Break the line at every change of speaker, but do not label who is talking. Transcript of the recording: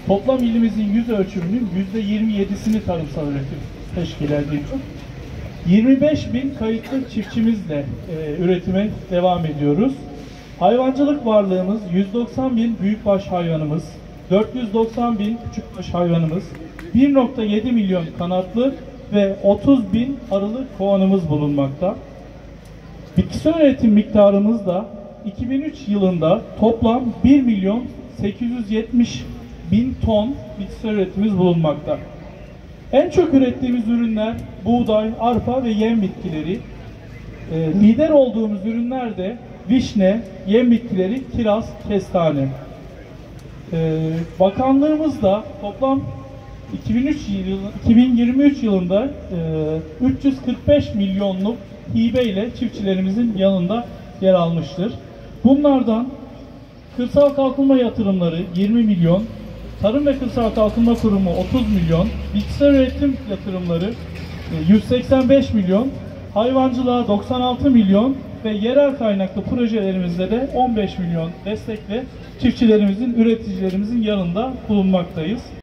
Toplam ilimizin yüz ölçümünün %27'sini tarımsal üretim teşkil ediyor. 25 bin kayıtlı çiftçimizle üretime devam ediyoruz. Hayvancılık varlığımız 190 bin büyükbaş hayvanımız, 490 bin küçükbaş hayvanımız, 1,7 milyon kanatlı ve 30 bin arılı kovanımız bulunmakta. Bitkisel üretim miktarımız da 2003 yılında toplam 1 milyon 870 bin ton bitkisel üretimimiz bulunmakta. En çok ürettiğimiz ürünler buğday, arpa ve yem bitkileri. Lider olduğumuz ürünler de vişne, yem bitkileri, kiraz, kestane. Bakanlığımız da toplam 2023 yılında 345 milyonluk hibe ile çiftçilerimizin yanında yer almıştır. Bunlardan kırsal kalkınma yatırımları 20 milyon, Tarım ve Kırsal Kalkınma Kurumu 30 milyon, bitkisel üretim yatırımları 185 milyon, hayvancılığa 96 milyon ve yerel kaynaklı projelerimizde de 15 milyon destekle çiftçilerimizin, üreticilerimizin yanında bulunmaktayız.